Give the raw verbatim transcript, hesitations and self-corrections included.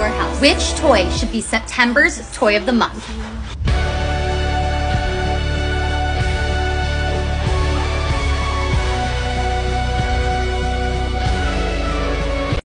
house. Which toy should be September's Toy of the Month?